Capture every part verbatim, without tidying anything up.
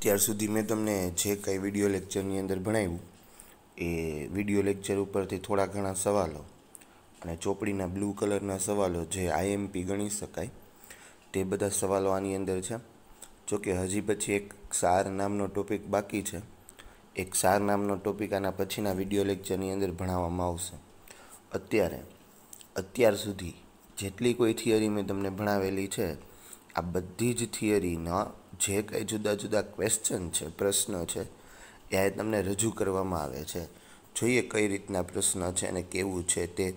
અત્યાર સુધી મેં તમને જે કંઈ વિડીયો લેક્ચરની અંદર ભણાવ્યું એ વિડીયો લેક્ચર ઉપરથી થોડા ઘણા સવાલો અને ચોપડીના બ્લુ કલરના સવાલો જે આઈએમપી ગણી શકાય તે બધા સવાલો આની અંદર છે. જોકે હજી પછી એક સાર નામનો ટોપિક બાકી છે. એક સાર નામનો ટોપિક આના પછીના વિડીયો લેક્ચરની અંદર ભણાવવામાં આવશે. અત્યારે અત્યાર સુધી જેટલી કોઈ થિયરી મેં તમને ભણાવેલી છે આ બધી જ થિયરીના જે કંઈ જુદા જુદા ક્વેશ્ચન છે, પ્રશ્ન છે, એ તમને રજૂ કરવામાં આવે છે. જોઈએ કઈ રીતના પ્રશ્ન છે અને કેવું છે તે.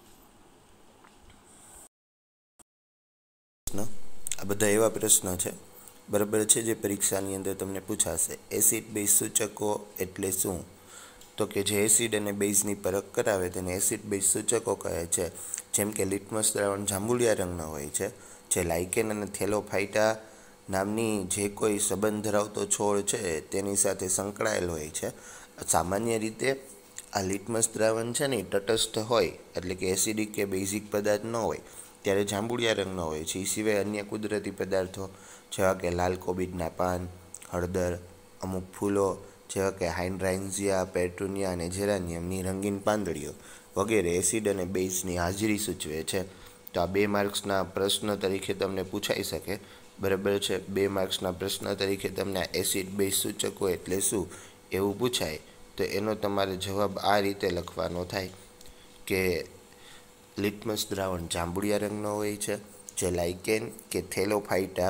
આ બધા એવા પ્રશ્ન છે બરાબર છે જે પરીક્ષાની અંદર તમને પૂછાશે. એસિડ બેઝ સૂચકો એટલે શું? તો કે જે એસિડ અને બેઝની પરખ કરાવે તેને એસિડ બેઝ સૂચકો કહે છે. જેમ કે લિટમસ દ્રાવણ જાંબુડિયા રંગનો હોય છે, જે લાઇકેન અને થેલોફાઇટા નામની જે કોઈ સંબંધ ધરાવતો છોડ છે તેની સાથે સંકળાયેલ હોય છે. સામાન્ય રીતે આ લિટમસ દ્રાવણ છે ને તટસ્થ હોય એટલે કે એસિડિક કે બેઝિક પદાર્થ ન હોય ત્યારે જાંબુડિયા રંગનો હોય છે. એ સિવાય અન્ય કુદરતી પદાર્થો જેવા કે લાલ કોબીજના પાન, હળદર, અમુક ફૂલો જેવા કે હાઇડ્રાન્ઝિયા, પેટ્રુનિયા અને જેરાનિયમની રંગીન પાંદડીઓ વગેરે એસિડ અને બેઝની હાજરી સૂચવે છે. તો આ બે માર્ક્સના પ્રશ્ન તરીકે તમને પૂછાઈ શકે બરાબર છે. બે માર્ક્સના પ્રશ્ન તરીકે તમને એસિડ બેઝ સૂચકો એટલે શું એવું પૂછાય તો એનો તમારે જવાબ આ રીતે લખવાનો થાય કે લિટમસ દ્રાવણ જાંબુડિયા રંગનો હોય છે, જે લાઇકેન કે થેલોફાઇટા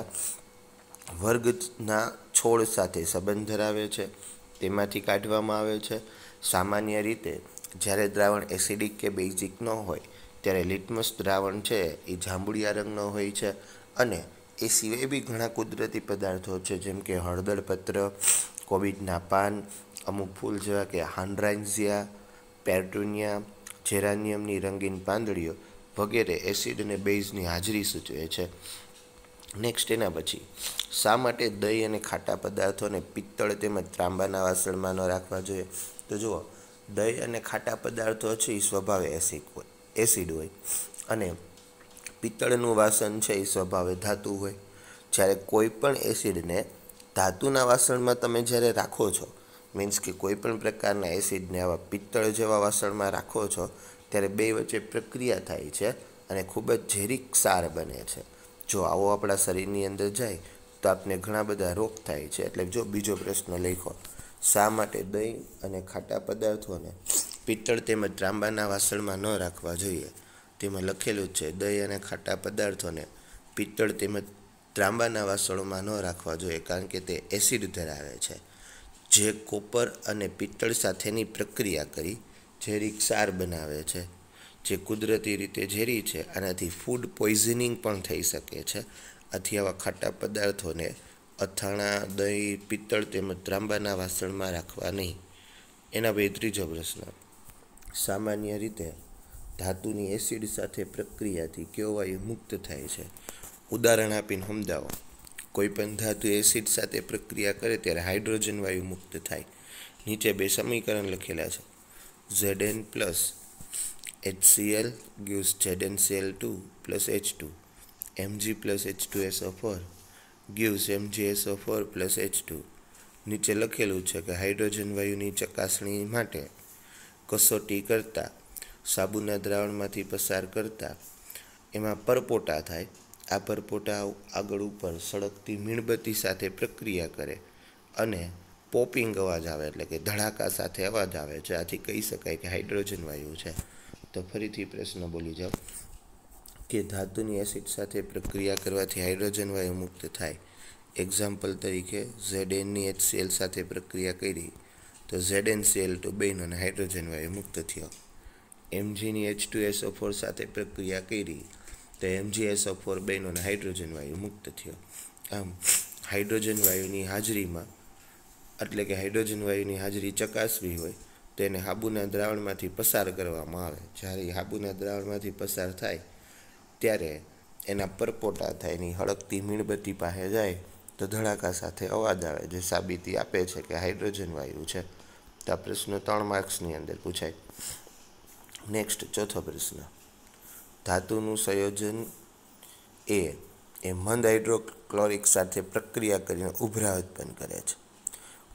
વર્ગના છોડ સાથે સંબંધ ધરાવે છે, તેમાંથી કાઢવામાં આવે છે. સામાન્ય રીતે જ્યારે દ્રાવણ એસિડિક કે બેઝિક ન હોય ત્યારે લિટમસ દ્રાવણ છે એ જાંબુડિયા રંગનો હોય છે. અને એ સિવાય બી ઘણા કુદરતી પદાર્થો છે જેમ કે હળદર પત્ર, કોબીજના પાન, અમુક ફૂલ જેવા કે હાઇડ્રાન્ઝિયા, પેટ્રુનિયા, જેરાનિયમની રંગીન પાંદડીઓ વગેરે એસિડ અને બેઝની હાજરી સૂચવે છે. નેક્સ્ટ એના પછી શા માટે દહીં અને ખાટા પદાર્થોને પિત્તળ તેમજ ત્રાંબાના વાસણમાં ન રાખવા જોઈએ? તો જુઓ, દહીં અને ખાટા પદાર્થો છે એ સ્વભાવે એસિડ હોય એસિડ હોય અને પિત્તળનું વાસણ છે એ સ્વભાવે ધાતુ હોય. જ્યારે કોઈ પણ એસિડને ધાતુના વાસણમાં તમે જ્યારે રાખો છો, મીન્સ કે કોઈ પણ પ્રકારના એસિડને આવા પિત્તળ જેવા વાસણમાં રાખો છો ત્યારે બે વચ્ચે પ્રક્રિયા થાય છે અને ખૂબ જ ઝેરી ક્ષાર બને છે. જો આવો આપણા શરીરની અંદર જાય તો આપને ઘણા બધા રોગ થાય છે. એટલે જો બીજો પ્રશ્ન લખો, શા માટે દહીં અને ખાટા પદાર્થોને પિત્તળ તેમજ ત્રાંબાના વાસણમાં ન રાખવા જોઈએ? તેમાં લખેલું જ છે દહીં અને ખાટા પદાર્થોને પિત્તળ તેમજ ત્રાંબાના વાસણોમાં ન રાખવા જોઈએ કારણ કે તે એસિડ ધરાવે છે, જે કોપર અને પિત્તળ સાથેની પ્રક્રિયા કરી ઝેરી ક્ષાર બનાવે છે, જે કુદરતી રીતે ઝેરી છે. આનાથી ફૂડ પોઈઝનિંગ પણ થઈ શકે છે. આથી આવા ખાટા પદાર્થોને અથાણા, દહીં, પિત્તળ તેમજ ત્રાંબાના વાસણમાં રાખવા નહીં. એના પછી ત્રીજો પ્રશ્ન, સામાન્ય રીતે ધાતુની એસિડ સાથે પ્રક્રિયાથી કયો વાયુ મુક્ત થાય છે? ઉદાહરણ આપીને સમજાવો. કોઈ પણ ધાતુ એસિડ સાથે પ્રક્રિયા કરે ત્યારે હાઇડ્રોજન વાયુ મુક્ત થાય. નીચે બે સમીકરણ લખેલા છે. Z N plus H C L gives Z N C L two plus H two. M G plus H two S O four gives M G S O four plus H two. નીચે લખેલું છે કે hydrogen વાયુની ચકાસણી માટે કસોટી કરતા સાબુના દ્રાવણમાંથી પસાર કરતા એમાં પરપોટા થાય. આ પરપોટા આગળ ઉપર સળગતી મીણબત્તી સાથે પ્રક્રિયા કરે અને પોપિંગ અવાજ આવે એટલે કે ધડાકા સાથે અવાજ આવે છે. આથી કહી શકાય કે હાઇડ્રોજન વાયુ છે. તો ફરીથી પ્રશ્ન બોલી જાઓ કે ધાતુની એસિડ સાથે પ્રક્રિયા કરવાથી હાઇડ્રોજન વાયુ મુક્ત થાય. એક્ઝામ્પલ તરીકે ઝેડ એનની એચ સી એલ સાથે પ્રક્રિયા કરી તો Z N C L two બન્યું અને હાઇડ્રોજન વાયુ મુક્ત થયો. એમજીની H two S O four સાથે પ્રક્રિયા કરી તો એમજી એસ ઓ ફોર બન્યું અને હાઇડ્રોજન વાયુ મુક્ત થયો. આમ હાઇડ્રોજન વાયુની હાજરીમાં એટલે કે હાઇડ્રોજન વાયુની હાજરી ચકાસવી હોય તો એને હાબુના દ્રાવણમાંથી પસાર કરવામાં આવે. જ્યારે હાબુના દ્રાવણમાંથી પસાર થાય ત્યારે એના પરપોટા થાય, એની હળગતી મીણબત્તી પાસે જાય તો ધડાકા સાથે અવાજ આવે, જે સાબિતી આપે છે કે હાઇડ્રોજન વાયુ છે. તો આ પ્રશ્ન ત્રણ માર્ક્સની અંદર પૂછાય. નેક્સ્ટ ચોથો પ્રશ્ન, ધાતુનું સંયોજન એ એ મંદ હાઇડ્રોક્લોરિક સાથે પ્રક્રિયા કરીને ઉભરા ઉત્પન્ન કરે છે.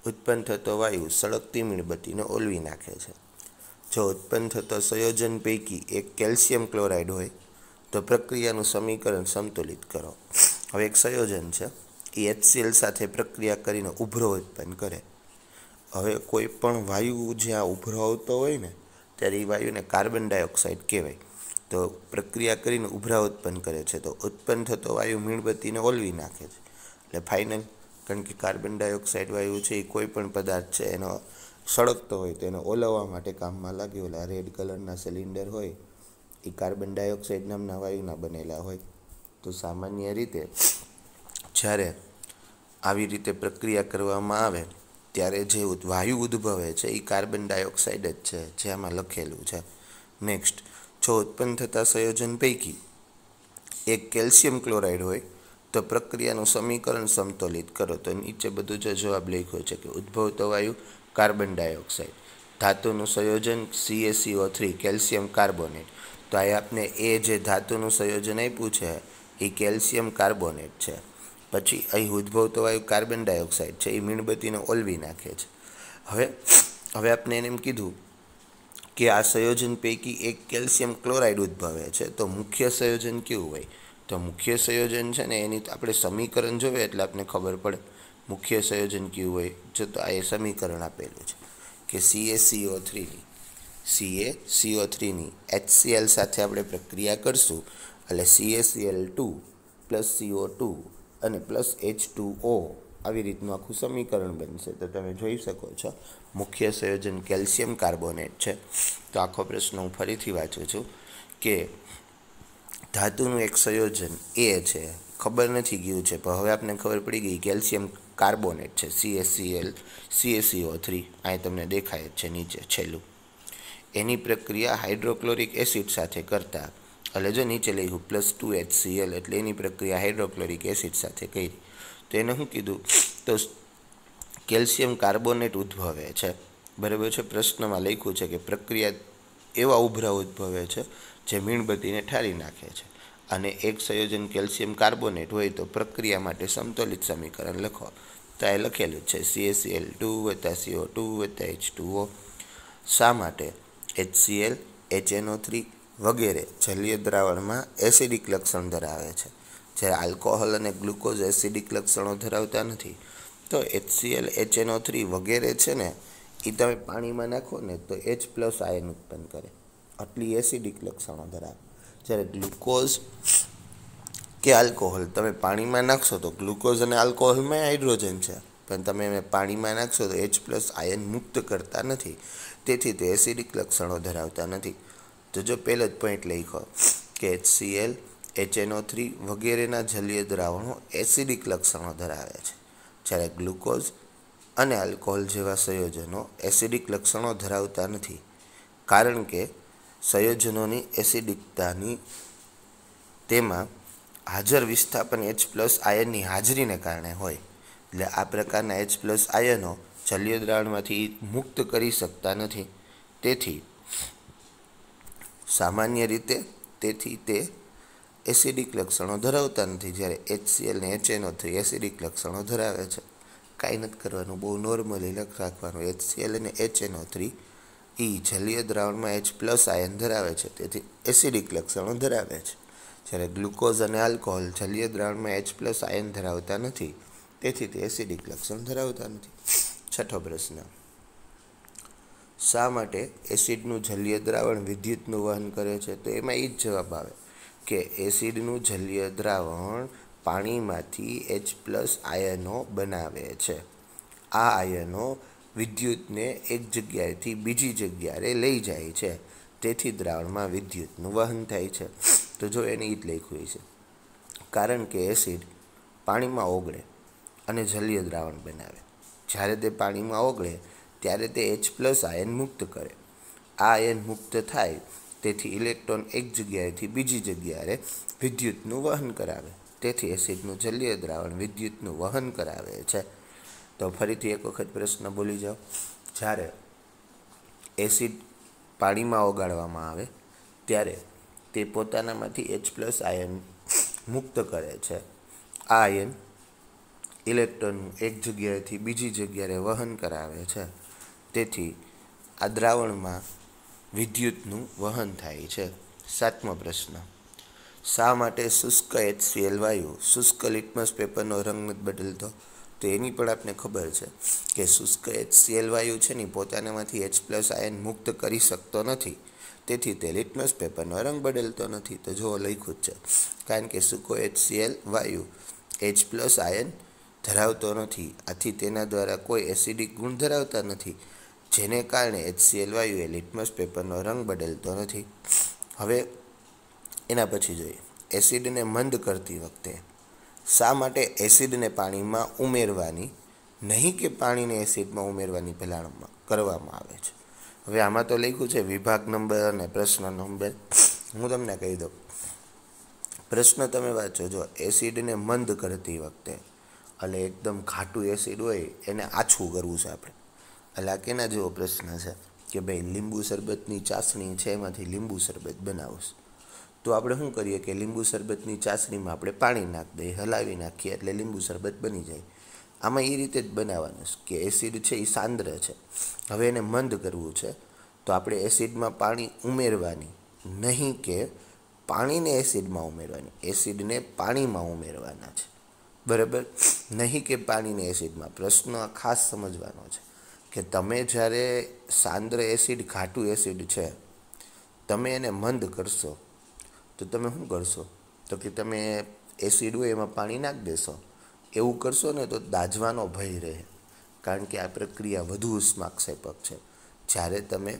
ઉત્પન્ન થતો વાયુ સળગતી મીણબત્તીને ઓલવી નાખે છે. જો ઉત્પન્ન થતો સંયોજન પૈકી એક કેલ્શિયમ ક્લોરાઇડ હોય તો પ્રક્રિયાનું સમીકરણ સમતુલિત કરો. હવે એક સંયોજન છે, એ એચસીએલ સાથે પ્રક્રિયા કરીને ઉભરો ઉત્પન્ન કરે. હવે કોઈ પણ વાયુ જ્યાં ઉભરો આવતો હોય ને ત્યારે એ વાયુને કાર્બન ડાયોક્સાઇડ કહેવાય. તો પ્રક્રિયા કરીને ઉભરા ઉત્પન્ન કરે છે, તો ઉત્પન્ન થતો વાયુ મીણબત્તીને ઓલવી નાખે છે. એટલે ફાઇનલ, કારણ કે કાર્બન ડાયોક્સાઇડ વાયુ છે એ કોઈ પણ પદાર્થ છે એનો સળગતો હોય તો એને ઓલવવા માટે કામમાં લાગે. ઓલા રેડ કલરના સિલિન્ડર હોય એ કાર્બન ડાયોક્સાઇડ નામના વાયુના બનેલા હોય. તો સામાન્ય રીતે જ્યારે આવી રીતે પ્રક્રિયા કરવામાં આવે ત્યારે જે વાયુ ઉદ્ભવે છે એ કાર્બન ડાયોક્સાઇડ જ છે, જે આમાં લખેલું છે. નેક્સ્ટ, જો ઉત્પન્ન થતા સંયોજન પૈકી એક કેલ્શિયમ ક્લોરાઇડ હોય તો પ્રક્રિયાનું સમીકરણ સમતોલિત કરો. તો નીચે બધું જો જવાબ લખ્યો છે કે ઉદ્ભવતો વાયુ કાર્બન ડાયોક્સાઇડ, ધાતુનું સંયોજન C A C O three calcium carbonate. તો આ આપને એ જે ધાતુનું સંયોજન આપ્યું છે એ કેલ્શિયમ કાર્બોનેટ છે. પછી અહીં ઉદ્ભવતો વાયુ કાર્બન ડાયોક્સાઇડ છે, એ મીણબત્તીને ઓલવી નાખે છે. હવે હવે આપણે એને એમ કીધું કે આ સંયોજન પૈકી એક કેલ્શિયમ ક્લોરાઇડ ઉદ્ભવે છે. તો મુખ્ય સંયોજન કેવું હોય? તો મુખ્ય સંયોજન છે ને એની આપણે સમીકરણ જોવે એટલે આપણે ખબર પડે મુખ્ય સંયોજન કેવું હોય. જો તો આ એ સમીકરણ આપેલું છે કે સી એ સી ઓ થ્રીની સી એ સી ઓ થ્રીની એચસીએલ સાથે આપણે પ્રક્રિયા કરશું એટલે C A C L two plus C O two અને પ્લસ એચ ટુ ઓ આવી રીતનું આખું સમીકરણ બનશે. તો તમે જોઈ શકો છો મુખ્ય સંયોજન કેલ્શિયમ કાર્બોનેટ છે. તો આખો પ્રશ્ન હું ફરીથી વાંચું છું કે ધાતુનું એક સંયોજન એ છે, ખબર નથી ગયું છે પણ હવે આપણને ખબર પડી ગઈ કેલ્શિયમ કાર્બોનેટ છે, C A C L C A C O three અહીં તમને દેખાય જ છે નીચે છેલ્લું. એની પ્રક્રિયા હાઇડ્રોક્લોરિક એસિડ સાથે કરતા એટલે જો નીચે લખ્યું plus two H C L એટલે એની પ્રક્રિયા હાઇડ્રોક્લોરિક એસિડ સાથે કરી. તો એને શું કીધું? તો કેલ્શિયમ કાર્બોનેટ ઉદ્ભવે છે. બરાબર છે. પ્રશ્નમાં લખ્યું છે કે પ્રક્રિયા એવા ઉભરા ઉદ્ભવે છે જે મીણબત્તીને ઠારી નાખે છે. અને એક સંયોજન કેલ્શિયમ કાર્બોનેટ હોય તો પ્રક્રિયા માટે સમતોલિત સમીકરણ લખો. તો એ લખેલું છે C A C L two વત્તા સી ઓ ટુ વત્તા એચ ટુ ઓ. શા માટે H C L H N O three વગેરે જલીય દ્રાવણમાં એસિડિક લક્ષણ ધરાવે છે, જ્યારે આલ્કોહોલ અને ગ્લુકોઝ એસિડિક લક્ષણો ધરાવતા નથી. તો H C L H N O three વગેરે છે ને એ તમે પાણીમાં નાખો ને તો એચ પ્લસ આયન ઉત્પન્ન કરે, આટલી એસિડિક લક્ષણો ધરાવે. જ્યારે ગ્લુકોઝ કે આલ્કોહોલ તમે પાણીમાં નાખશો તો ગ્લુકોઝ અને આલ્કોહોલમાં હાઇડ્રોજન છે, પણ તમે એને પાણીમાં નાખશો તો એચ પ્લસ આયન મુક્ત કરતા નથી, તેથી તે એસિડિક લક્ષણો ધરાવતા નથી. તો જો પહેલો જ પોઈન્ટ લખ્યો કે H C L H N O three વગેરેના જલીય દ્રાવણો એસિડિક લક્ષણો ધરાવે છે, જ્યારે ગ્લુકોઝ અને આલ્કોહોલ જેવા સંયોજનો એસિડિક લક્ષણો ધરાવતા નથી, કારણ કે સંયોજનોની એસિડિકતાની તેમાં હાજર વિસ્થાપન એચ પ્લસ આયનની હાજરીને કારણે હોય. એટલે આ પ્રકારના એચ પ્લસ આયનો જલીય દ્રાવણમાંથી મુક્ત કરી શકતા નથી, તેથી સામાન્ય રીતે તેથી તે એસિડિક લક્ષણો ધરાવતા નથી. જ્યારે એચ સી એલ ને H N O three acidic લક્ષણો ધરાવે છે. કાંઈ નથી કરવાનું, બહુ નોર્મલી લખ રાખવાનું. એચ સી એલ અને એચ એન ઓ થ્રી એ જલીય દ્રાવણમાં એચ પ્લસ આયન ધરાવે છે, તેથી એસિડિક લક્ષણો ધરાવે છે, જ્યારે ગ્લુકોઝ અને આલ્કોહોલ જલીય દ્રાવણમાં એચ પ્લસ આયન ધરાવતા નથી, તેથી તે એસિડિક લક્ષણ ધરાવતા નથી. છઠ્ઠો પ્રશ્ન, શા માટે એસિડનું જલીય દ્રાવણ વિદ્યુતનું વહન કરે છે? તો એમાં એ જ જવાબ આવે કે એસિડનું જલીય દ્રાવણ પાણીમાંથી એચ પ્લસ આયનો બનાવે છે. આ આયનો વિદ્યુતને એક જગ્યાએથી બીજી જગ્યાએ લઈ જાય છે, તેથી દ્રાવણમાં વિદ્યુતનું વહન થાય છે. તો જો એને એ જ લખ્યું છે, કારણ કે એસિડ પાણીમાં ઓગળે અને જલીય દ્રાવણ બનાવે. જ્યારે તે પાણીમાં ઓગળે ત્યારે તે એચ પ્લસ આયન મુક્ત કરે. આ આયન મુક્ત થાય તેથી ઇલેક્ટ્રોન એક જગ્યાએથી બીજી જગ્યાએ વિદ્યુતનું વહન કરાવે, તેથી એસિડનું જલીય દ્રાવણ વિદ્યુતનું વહન કરાવે છે. તો ફરીથી એક વખત પ્રશ્ન બોલી જાઓ. જ્યારે એસિડ પાણીમાં ઓગાળવામાં આવે ત્યારે તે પોતાનામાંથી એચ પ્લસ આયન મુક્ત કરે છે. આ આયન ઇલેક્ટ્રોનનું એક જગ્યાએથી બીજી જગ્યાએ વહન કરાવે છે. તેથી આ દ્રાવણમાં વિદ્યુતનું વહન થાય છે. સાતમો પ્રશ્ન, શા માટે શુષ્ક એચસીએલ વાયુ શુષ્ક લિટમસ પેપરનો રંગ નથી બદલતો? તો એની પણ આપને ખબર છે કે શુષ્ક એચસીએલ વાયુ છે ને પોતાનામાંથી એચ પ્લસ આયન મુક્ત કરી શકતો નથી, તેથી તે લિટમસ પેપરનો રંગ બદલતો નથી. તો જો લખ્યું જ છે, કારણ કે સૂકો એચસીએલ વાયુ એચ પ્લસ આયન ધરાવતો નથી, આથી તેના દ્વારા કોઈ એસિડિક ગુણ ધરાવતા નથી, જેને કારણે એચસીએલ વાયુ એ લિટમસ પેપરનો રંગ બદલતો નથી. હવે એના પછી જોઈએ, એસિડને મંદ કરતી વખતે શા માટે એસિડને પાણીમાં ઉમેરવાની નહીં કે પાણીને એસિડમાં ઉમેરવાની ભલામણ કરવામાં આવે છે? હવે આમાં તો લખ્યું છે વિભાગ નંબર અને પ્રશ્ન નંબર. હું તમને કહી દઉં, પ્રશ્ન તમે વાંચો. જો એસિડને મંદ કરતી વખતે, એટલે એકદમ ઘાટું એસિડ હોય એને આછું કરવું છે આપણે. એટલે આ કેના જેવો પ્રશ્ન છે કે ભાઈ લીંબુ શરબતની ચાસણી છે, એમાંથી લીંબુ શરબત બનાવશું. તો આપણે શું કરીએ કે લીંબુ શરબતની ચાસણીમાં આપણે પાણી નાખી દઈએ, હલાવી નાખીએ એટલે લીંબુ શરબત બની જાય. આમાં એ રીતે જ બનાવવાનું છે કે એસિડ છે એ સાંદ્ર છે, હવે એને મંદ કરવું છે તો આપણે એસિડમાં પાણી ઉમેરવાની નહીં કે પાણીને એસિડમાં ઉમેરવાની, એસિડને પાણીમાં ઉમેરવાના છે, બરાબર? નહીં કે પાણીને એસિડમાં. પ્રશ્ન ખાસ સમજવાનો છે કે તમે જ્યારે સાંદ્ર એસિડ, ઘાટું એસિડ છે, તમે એને મંદ કરશો તો તમે શું કરશો? તો કે તમે એસિડ હોય એમાં પાણી નાખી દેશો. એવું કરશો ને તો દાઝવાનો ભય રહે, કારણ કે આ પ્રક્રિયા વધુ ઉષ્માક્ષેપક છે. જ્યારે તમે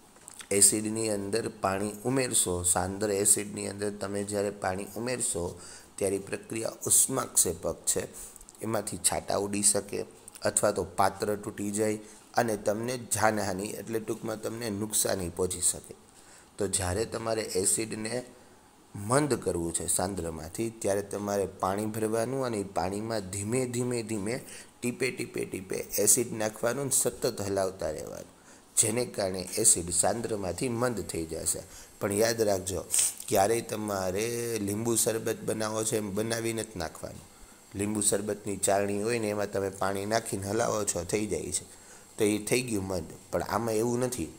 એસિડની અંદર પાણી ઉમેરશો, સાંદ્ર એસિડની અંદર તમે જ્યારે પાણી ઉમેરશો ત્યારે પ્રક્રિયા ઉષ્માક્ષેપક છે, એમાંથી છાંટા ઉડી શકે અથવા તો પાત્ર તૂટી જાય અને તમને જાનહાનિ એટલે ટૂંકમાં તમને નુકસાની પહોંચી શકે. તો જ્યારે તમારે એસિડને મંદ કરવું છે સાંદ્રમાંથી, ત્યારે તમારે પાણી ભરવાનું અને પાણીમાં ધીમે ધીમે ધીમે ટીપે ટીપે ટીપે એસિડ નાખવાનું, સતત હલાવતા રહેવાનું, જેને કારણે એસિડ સાંદ્રમાંથી મંદ થઈ જશે. પણ યાદ રાખજો, ક્યારેય તમારે લીંબુ શરબત બનાવો છે એમ બનાવીને જ નાખવાનું. લીંબુ શરબતની ચાળણી હોય ને એમાં તમે પાણી નાખીને હલાવો છો, થઈ જાય છે, તો એ થઈ ગયું મંદ. પણ આમાં એવું નથી.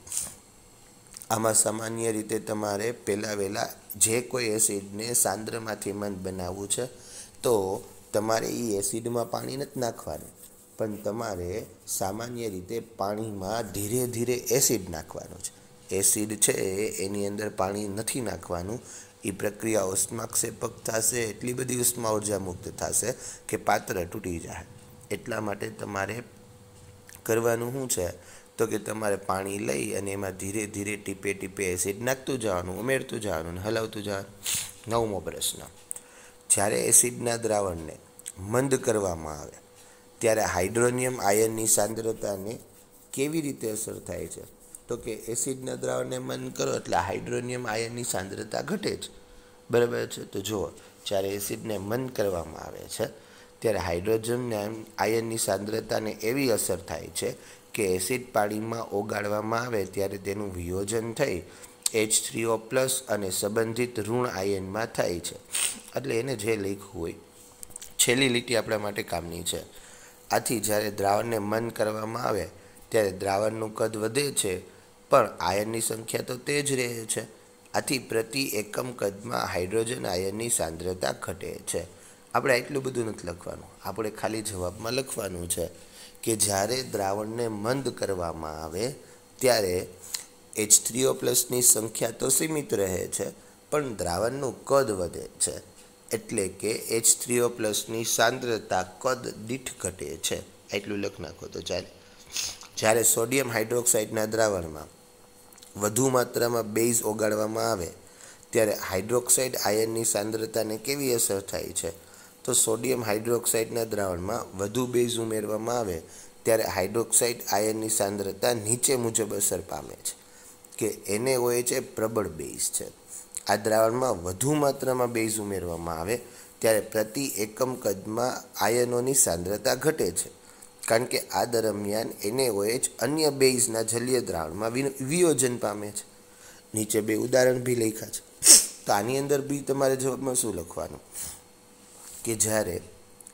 આમાં સામાન્ય રીતે તમારે પહેલાં વહેલાં જે કોઈ એસિડને સાંદ્રમાંથી મંદ બનાવવું છે તો તમારે એ એસિડમાં પાણી નથી નાખવાનું, પણ તમારે સામાન્ય રીતે પાણીમાં ધીરે ધીરે એસિડ નાખવાનું છે. એસિડ છે એની અંદર પાણી નથી નાખવાનું. એ પ્રક્રિયા ઉષ્માક્ષેપક થશે, એટલી બધી ઉષ્મા ઉર્જા મુક્ત થશે કે પાત્ર તૂટી જાય. એટલા માટે તમારે કરવાનું શું છે તો કે તમારે પાણી લઈ અને એમાં ધીરે ધીરે ટીપે ટીપે એસિડ નાખતું જવાનું, ઉમેરતું જવાનું અને હલાવતું જવાનું. નવમો પ્રશ્ન, જ્યારે એસિડના દ્રાવણને મંદ કરવામાં આવે ત્યારે હાઇડ્રોનિયમ આયનની સાંદ્રતાને કેવી રીતે અસર થાય છે? તો કે એસિડના દ્રાવણને મંદ કરો એટલે હાઇડ્રોનિયમ આયનની સાંદ્રતા ઘટે છે, બરાબર છે? તો જુઓ, જ્યારે એસિડને મંદ કરવામાં આવે છે ત્યારે હાઇડ્રોજન આયનની સાંદ્રતાને એવી અસર થાય છે કે એસિડ પાણીમાં ઓગાળવામાં આવે ત્યારે તેનું વિયોજન થઈ એચ થ્રી ઓ પ્લસ અને સંબંધિત ઋણ આયનમાં થાય છે. એટલે એને જે લખ્યું હોય, છેલ્લી લીટી આપણા માટે કામની છે. આથી જ્યારે દ્રાવણને મંદ કરવામાં આવે ત્યારે દ્રાવણનું કદ વધે છે, પણ આયનની સંખ્યા તો તે જ રહે છે. આથી પ્રતિ એકમ કદમાં હાઇડ્રોજન આયનની સાંદ્રતા ઘટે છે. આપણે એટલું બધું નથી લખવાનું, આપણે ખાલી જવાબમાં લખવાનું છે કે જ્યારે દ્રાવણને મંદ કરવામાં આવે ત્યારે એચ થ્રી ઓ પ્લસની સંખ્યા તો સીમિત રહે છે, પણ દ્રાવણનું કદ વધે છે, એટલે કે એચ થ્રી ઓ પ્લસની સાંદ્રતા કદ દીઠ ઘટે છે. એટલું લખ નાખો તો ચાલે. જ્યારે સોડિયમ હાઇડ્રોક્સાઇડના દ્રાવણમાં વધુ માત્રામાં બેઝ ઓગાળવામાં આવે ત્યારે હાઇડ્રોક્સાઇડ આયનની સાંદ્રતાને કેવી અસર થાય છે? તો સોડિયમ હાઇડ્રોક્સાઇડના દ્રાવણમાં વધુ બેઝ ઉમેરવામાં આવે ત્યારે હાઇડ્રોક્સાઇડ આયનની સાંદ્રતા નીચે મુજબ અસર પામે છે કે એને હોય છે પ્રબળ બેઝ છે. આ દ્રાવણમાં વધુ માત્રામાં બેઝ ઉમેરવામાં આવે ત્યારે પ્રતિ એકમ કદમાં આયનોની સાંદ્રતા ઘટે છે, કારણ કે આ દરમિયાન એને હોય જ અન્ય બેઝના જલીય દ્રાવણમાં વિયોજન પામે છે. નીચે બે ઉદાહરણ બી લખ્યા છે. તો આની અંદર બી તમારે જવાબમાં શું લખવાનું કે જ્યારે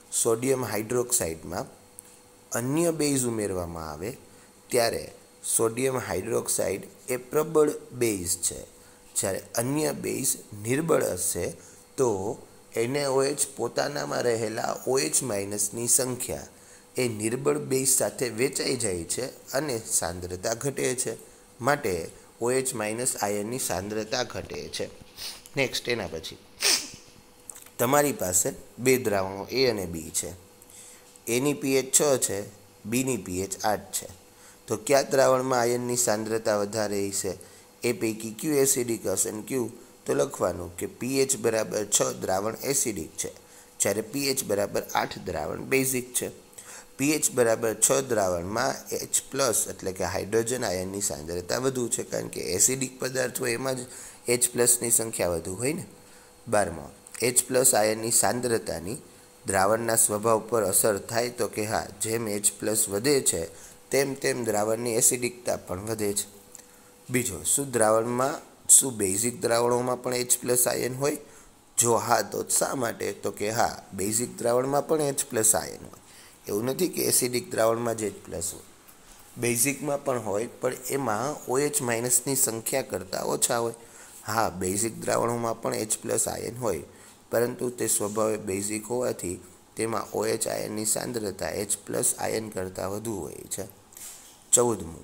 સોડિયમ હાઇડ્રોક્સાઇડમાં અન્ય બેઝ ઉમેરવામાં આવે ત્યારે સોડિયમ હાઇડ્રોક્સાઇડ એ પ્રબળ બેઝ છે. જ્યારે અન્ય બેઝ નિર્બળ હશે તો એનએઓએચ પોતાનામાં રહેલા ઓએચ માઇનસની સંખ્યા એ નિર્બળ બેઝ સાથે વેચાઈ જાય છે અને સાંદ્રતા ઘટે છે. માટે ઓએચ માઇનસ આયનની સાંદ્રતા ઘટે છે. નેક્સ્ટ, એના પછી તમારી પાસે બે દ્રાવણો એ અને બી છે. એની પીએચ છ છે, બીની પીએચ આઠ છે. તો કયા દ્રાવણમાં આયનની સાંદ્રતા વધારે છે? એ પૈકી ક્યુ એસિડિક હશે અને ક્યુ? તો લખવાનું કે પીએચ બરાબર છ દ્રાવણ એસિડિક છે, જ્યારે પીએચ બરાબર આઠ દ્રાવણ બેઝિક છે. પીએચ બરાબર છ દ્રાવણમાં એચ પ્લસ એટલે કે હાઇડ્રોજન આયનની સાંદ્રતા વધુ છે, કારણ કે એસિડિક પદાર્થ હોય એમાં જ એચ પ્લસની સંખ્યા વધુ હોય ને. બારમાં, એચ પ્લસ આયનની સાંદ્રતાની દ્રાવણના સ્વભાવ પર અસર થાય? તો કે હા, જેમ એચ પ્લસ વધે છે તેમ તેમ દ્રાવણની એસિડિકતા પણ વધે છે. બીજો, શું દ્રાવણમાં શું બેઝિક દ્રાવણોમાં પણ એચ પ્લસ આયન હોય? જો હા, તો શા માટે? તો કે હા, બેઝિક દ્રાવણમાં પણ એચ પ્લસ આયન હોય. એવું નથી કે એસિડિક દ્રાવણમાં જ એચ પ્લસ હોય, બેઝિકમાં પણ હોય, પણ એમાં ઓએચ માઇનસની સંખ્યા કરતાં ઓછા હોય. હા, બેઝિક દ્રાવણોમાં પણ એચ પ્લસ આયન હોય, પરંતુ તે સ્વભાવે બેઝિક હોવાથી તેમાં ઓએચ આયનની સાંદ્રતા એચ પ્લસ આયન કરતાં વધુ હોય છે. ચૌદમું,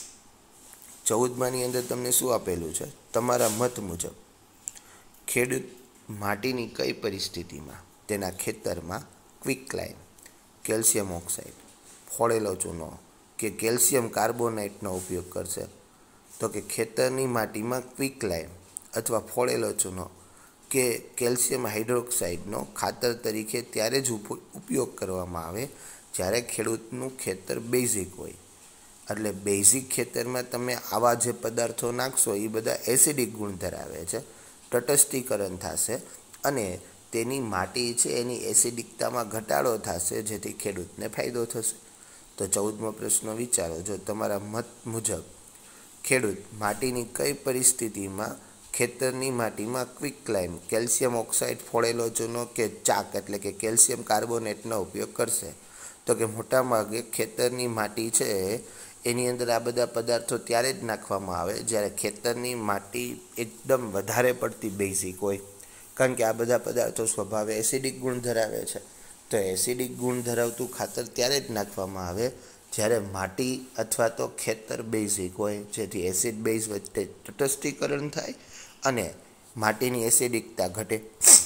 ચૌદમાની અંદર તમને શું આપેલું છે? તમારા મત મુજબ ખેડૂત માટીની કઈ પરિસ્થિતિમાં તેના ખેતરમાં ક્વિકલાઇમ, કેલ્શિયમ ઓક્સાઇડ, ફોડેલો ચૂનો કે કેલ્શિયમ કાર્બોનેટનો ઉપયોગ કરશે? તો કે ખેતરની માટીમાં ક્વિકલાઇમ અથવા ફોડેલો ચૂનો કે કેલ્શિયમ હાઇડ્રોક્સાઇડનો ખાતર તરીકે ત્યારે જ ઉપયોગ કરવામાં આવે જ્યારે ખેડૂતનું ખેતર બેઝિક હોય. એટલે બેઝિક ખેતરમાં તમે આવા જે પદાર્થો નાખશો એ બધા એસિડિક ગુણ ધરાવે છે, તટસ્થીકરણ થશે અને તેની માટી છે એની એસિડિકતામાં ઘટાડો થશે, જેથી ખેડૂતને ફાયદો થશે. તો ચૌદમો પ્રશ્ન વિચારો. જો તમારા મત મુજબ ખેડૂત માટીની કઈ પરિસ્થિતિમાં ખેતરની માટીમાં ક્વિકલાઇમ, કેલ્શિયમ ઓક્સાઇડ, ફોડેલો ચૂનો કે ચાક એટલે કે કેલ્શિયમ કાર્બોનેટનો ઉપયોગ કરશે? તો કે મોટા ભાગે ખેતરની માટી છે એની અંદર આ બધા પદાર્થો ત્યારે જ નાખવામાં આવે જ્યારે ખેતરની માટી એકદમ વધારે પડતી બેઝિક હોય, કારણ કે આ બધા પદાર્થો સ્વભાવે એસિડિક ગુણ ધરાવે છે. તો એસિડિક ગુણ ધરાવતું ખાતર ત્યારે જ નાખવામાં આવે જ્યારે માટી અથવા તો ખેતર બેઝિક હોય, જેથી એસિડ બેઝ વચ્ચે તટસ્થીકરણ થાય અને માટીની એસિડિકતા ઘટે.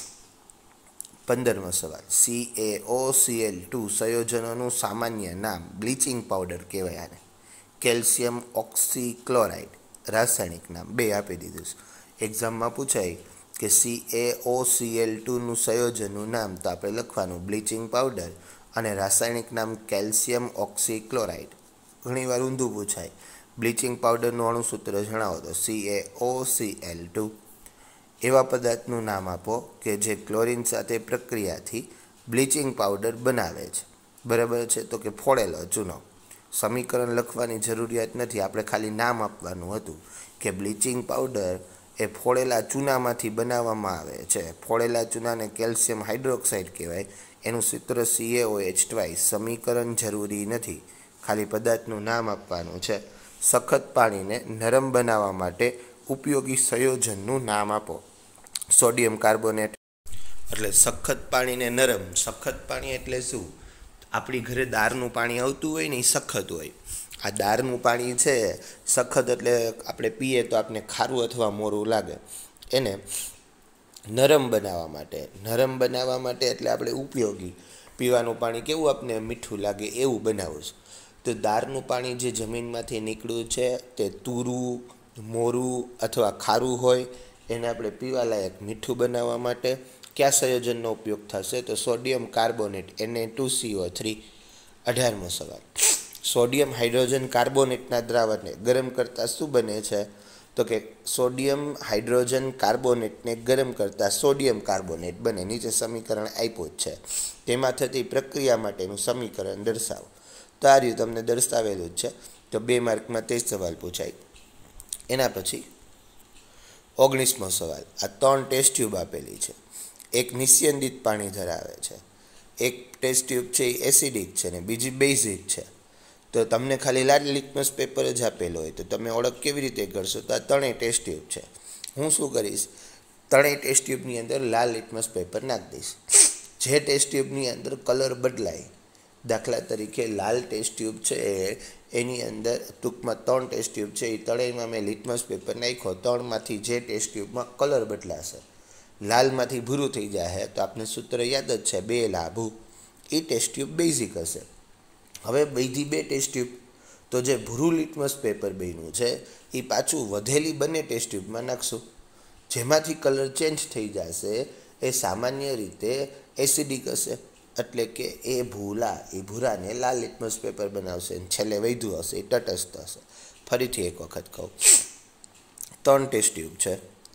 પંદરમો સવાલ, C A O C L two સંયોજનોનું સામાન્ય નામ બ્લીચિંગ પાવડર કહેવાય. આને કેલ્શિયમ ઓક્સીક્લોરાઇડ રાસાયણિક નામ બે આપી દીધું છે. એક્ઝામમાં પૂછાય કે C A O C L ટુનું સંયોજનનું નામ, તો આપણે લખવાનું બ્લીચિંગ પાવડર અને રાસાયણિક નામ કેલ્શિયમ ઓક્સીક્લોરાઇડ. ઘણીવાર ઊંધું પૂછાય, બ્લીચિંગ પાવડરનું અણુસૂત્ર જણાવો, તો C A O C L two. એવા પદાર્થનું નામ આપો કે જે ક્લોરિન સાથે પ્રક્રિયાથી બ્લીચિંગ પાવડર બનાવે છે. બરાબર છે? તો કે ફોડેલો ચૂનો. સમીકરણ લખવાની જરૂરિયાત નથી, આપણે ખાલી નામ આપવાનું હતું કે બ્લીચિંગ પાવડર એ ફોડેલા ચૂનામાંથી બનાવવામાં આવે છે. ફોડેલા ચૂનાને કેલ્શિયમ હાઇડ્રોક્સાઇડ કહેવાય. એનું સૂત્ર C A O H twice. સમીકરણ જરૂરી નથી, ખાલી પદાર્થનું નામ આપવાનું છે. સખત પાણીને નરમ બનાવવા માટે ઉપયોગી સંયોજનનું નામ આપો. Sodium carbonate. એટલે સખત પાણીને નરમ. સખત પાણી એટલે શું? આપણી ઘરે દાળનું પાણી આવતું હોય ને એ સખત હોય. આ દાળનું પાણી છે સખત એટલે આપણે પીએ તો આપણે ખારું અથવા મોરું લાગે. એને નરમ બનાવવા માટે નરમ બનાવવા માટે એટલે આપણે ઉપયોગી પીવાનું પાણી કેવું આપણે મીઠું લાગે એવું બનાવવું છે. તો દાળનું પાણી જે જમીનમાંથી નીકળ્યું છે તે તુરું, મોરું અથવા ખારું હોય એને આપણે પીવાલાયક મીઠું બનાવવા માટે કયા સંયોજનનો ઉપયોગ થશે? તો sodium carbonate N A two C O three. અઢારમો સવાલ, સોડિયમ હાઇડ્રોજન કાર્બોનેટના દ્રાવણને ગરમ કરતાં શું બને છે? તો કે સોડિયમ હાઇડ્રોજન કાર્બોનેટને ગરમ કરતાં સોડિયમ કાર્બોનેટ બને. નીચે સમીકરણ આપ્યું જ છે, તેમાં થતી પ્રક્રિયા માટેનું સમીકરણ દર્શાવો. તો આ રહ્યું તમને દર્શાવેલું જ છે. તો બે માર્કમાં તે જ સવાલ પૂછાય. એના પછી ઓગણીસમો સવાલ, આ ત્રણ ટેસ્ટ ટ્યુબ આપેલી છે. એક નિસ્યંદિત પાણી ધરાવે છે, એક ટેસ્ટ ટ્યુબ છે એ એસિડિક છે ને બીજી બેઝિક છે, તો તમને ખાલી લાલ લિટમસ પેપર જ આપેલો હોય તો તમે ઓળખ કેવી રીતે કરશો? તો આ ત્રણેય ટેસ્ટ ટ્યુબ છે. હું શું કરીશ, ત્રણેય ટેસ્ટ ટ્યુબની અંદર લાલ લિટમસ પેપર નાખી દઈશ. જે ટેસ્ટ ટ્યુબની અંદર કલર બદલાય, દાખલા તરીકે લાલ ટેસ્ટ ટ્યુબ છે એની અંદર ટૂંકમાં ત્રણ ટેસ્ટ ટ્યુબ છે, એ ત્રણેયમાં મેં લિટમસ પેપર નાખ્યો. ત્રણમાંથી જે ટેસ્ટ ટ્યુબમાં કલર બદલાશે, લાલમાંથી ભૂરું થઈ જાય તો આપણે સૂત્ર યાદ જ છે, બે લાભુ, એ ટેસ્ટ ટ્યુબ બેઝિક હશે. હવે બીજી બે ટેસ્ટ ટ્યુબ, તો જે ભૂરું લિટમસ પેપર બન્યું છે એ પાછું વધેલી બંને ટેસ્ટ ટ્યુબમાં નાખશું. જેમાંથી કલર ચેન્જ થઈ જશે એ સામાન્ય રીતે એસિડિક હશે, એટલે કે એ ભૂલા એ ભૂરાને લાલ લિટમસ પેપર બનાવશે. છેલ્લે વધ્યું હશે એ તટસ્થ હશે. ફરીથી એક વખત કહું, ત્રણ ટેસ્ટ ટ્યુબ છે.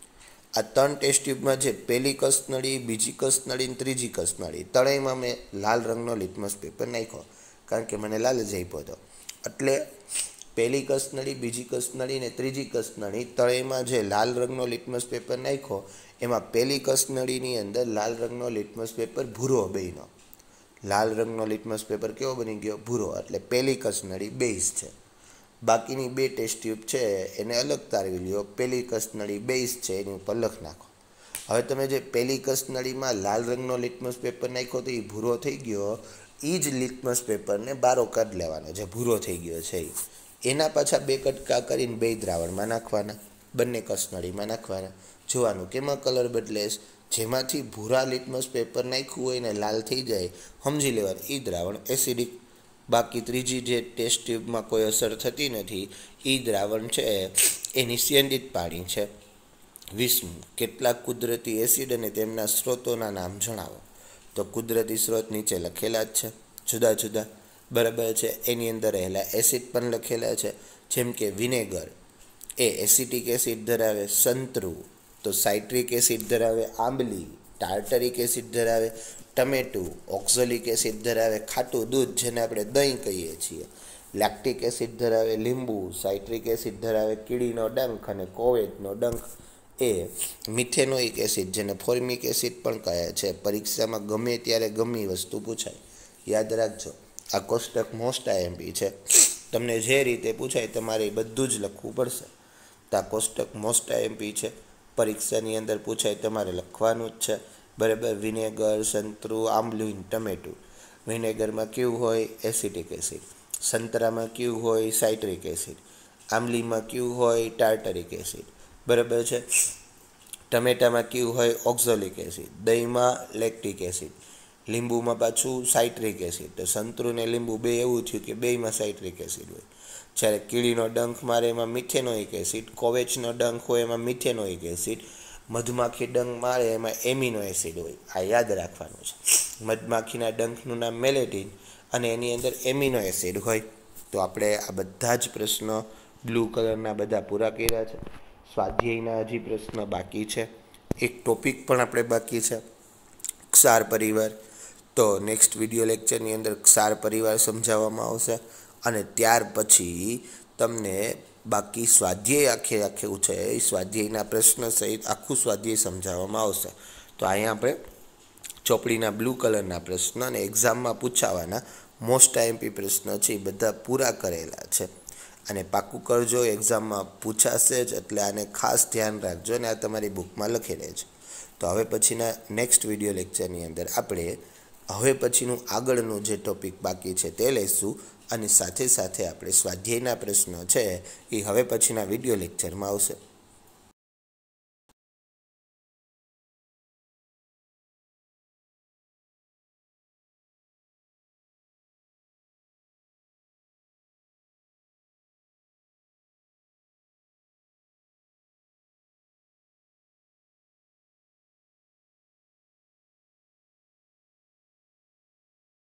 આ ત્રણ ટેસ્ટ ટ્યુબમાં જે પહેલી કસનળી, બીજી કસનળી અને ત્રીજી કસનળી, ત્રણેયમાં મેં લાલ રંગનો લિટમસ પેપર નાખ્યો, કારણ કે મને લાલ જ આપ્યો હતો. એટલે પહેલી કસનળી, બીજી કસનળી ને ત્રીજી કસનળી, ત્રણેયમાં જે લાલ રંગનો લિટમસ પેપર નાખ્યો એમાં પહેલી કસનળીની અંદર લાલ રંગનો લિટમસ પેપર ભૂરો બન્યો. લાલ રંગનો લિટમસ પેપર કેવો બની ગયો? ભૂરો. એટલે પહેલી કસનળી બેઝ છે. બાકીની બે ટેસ્ટ ટ્યુબ છે એને અલગ તારવી લ્યો. પહેલી કસનળી બેઝ છે એની ઉપર લખ નાખો. હવે તમે જે પહેલી કસનળીમાં લાલ રંગનો લિટમસ પેપર નાખ્યો તો એ ભૂરો થઈ ગયો, એ જ લિટમસ પેપરને બારો કાઢી લેવાનો, જે ભૂરો થઈ ગયો છે એ. એના પાછા બે કટકા કરીને બે દ્રાવણમાં નાખવાના, બંને કસનળીમાં નાખવાના. જોવાનું કેમાં કલર બદલે. જેમાંથી ભૂરા લિટમસ પેપર નાખ્યું હોય ને લાલ થઈ જાય, સમજી લેવાનું એ દ્રાવણ એસિડિક. બાકી ત્રીજી જે ટેસ્ટ ટ્યુબમાં કોઈ અસર થતી નથી, એ દ્રાવણ છે એ નિસ્યંદિત પાણી છે. વીસમું, કેટલાક કુદરતી એસિડ અને તેમના સ્ત્રોતોના નામ જણાવો. તો કુદરતી સ્ત્રોત નીચે લખેલા જ છે, જુદા જુદા, બરાબર છે. એની અંદર રહેલા એસિડ પણ લખેલા છે, જેમ કે વિનેગર એ એસિટિક એસિડ ધરાવે, સંતરું તો સાઇટ્રિક એસિડ ધરાવે, આંબલી ટાર્ટરિક એસિડ ધરાવે, ટમેટું ઓક્ઝોલિક એસિડ ધરાવે, ખાટું દૂધ જેને આપણે દહીં કહીએ છીએ લેક્ટિક એસિડ ધરાવે, લીંબુ સાઇટ્રિક એસિડ ધરાવે, કીડીનો ડંખ અને કોવેટનો ડંખ એ મિથેનોઇક એસિડ જેને ફોર્મિક એસિડ પણ કહે છે. પરીક્ષામાં ગમે ત્યારે ગમે વસ્તુ પૂછાય, યાદ રાખજો. આ કોષ્ટક મોસ્ટ આઈએમપી છે, તમને જે રીતે પૂછાય તમારે બધું જ લખવું પડશે. તો આ કોષ્ટક મોસ્ટ આઈએમપી છે, પરીક્ષાની અંદર પૂછાય તમારે લખવાનું જ છે, બરાબર. વિનેગર, સંતરું, આંબલી, ટમેટું. વિનેગરમાં કેવું હોય? Acetic acid. સંતરામાં કેવું હોય? Citric acid. આંબલીમાં કેવું હોય? ટાર્ટરિક એસિડ, બરાબર છે. ટમેટામાં કેવું હોય? Oxalic acid. દહીંમાં લેક્ટિક એસિડ. લીંબુમાં પાછું સાઇટ્રિક એસિડ. તો સંતરું ને લીંબુ બે એવું થયું કે બેમાં સાઇટ્રિક એસિડ હોય. જ્યારે કીડીનો ડંખ મારે એમાં મિથેનોઇક એસિડ, કોવેચનો ડંખ હોય એમાં મિથેનોઇક એસિડ, મધમાખી ડંખ મારે એમાં એમિનો એસિડ હોય. આ યાદ રાખવાનું છે. મધમાખીના ડંખનું નામ મેલેટિન અને એની અંદર એમિનો એસિડ હોય. તો આપણે આ બધા જ પ્રશ્નો બ્લુ કલરના બધા પૂરા કર્યા છે. સ્વાધ્યાયના હજી પ્રશ્ન બાકી છે. એક ટોપિક પણ આપણે બાકી છે, ક્ષાર પરિવાર. તો નેક્સ્ટ વિડીયો લેક્ચરની અંદર ક્ષાર પરિવાર સમજાવવામાં આવશે અને ત્યાર પછી તમને બાકી સ્વાધ્યાય આખે આખું છે એ સ્વાધ્યાયના પ્રશ્ન સહિત આખું સ્વાધ્યાય સમજાવવામાં આવશે. તો અહીંયા આપણે ચોપડીના બ્લુ કલરના પ્રશ્ન અને એક્ઝામમાં પૂછાવાના મોસ્ટ આઈએમપી પ્રશ્ન છે એ બધા પૂરા કરેલા છે. અને પાક્કું કરજો, એક્ઝામમાં પૂછાશે જ, એટલે આને ખાસ ધ્યાન રાખજો અને આ તમારી બુકમાં લખી લેજો. તો હવે પછીના નેક્સ્ટ વિડીયો લેક્ચરની અંદર આપણે હવે પછીનું આગળનું જે ટોપિક બાકી છે તે લઈશું અને સાથે સાથે આપણે સ્વાધ્યાયના પ્રશ્નો છે એ હવે પછીના વિડીયો લેક્ચરમાં આવશે.